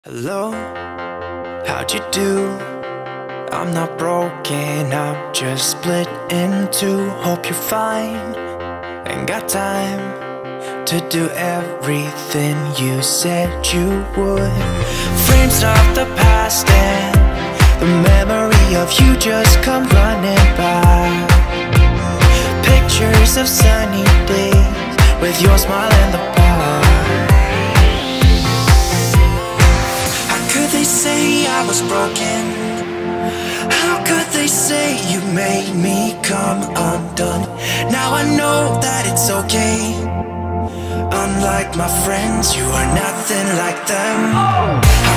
Hello, how'd you do? I'm not broken, I'm just split in two. Hope you're fine, ain't got time to do everything you said you would. Frames of the past and the memory of you just come running by. Pictures of sunny days with your smile in the bar. They say I was broken. How could they say you made me come undone? Now I know that it's okay. Unlike my friends, you are nothing like them.